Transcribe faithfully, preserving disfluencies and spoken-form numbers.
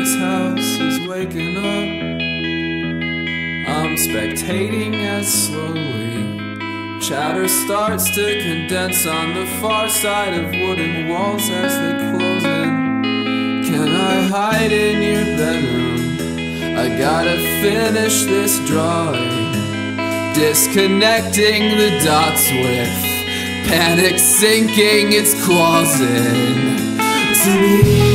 this house is waking up. I'm spectating as slowly chatter starts to condense on the far side of wooden walls as they close in. Can I hide in your bedroom? I gotta finish this drawing, disconnecting the dots with panic sinking its claws in to me.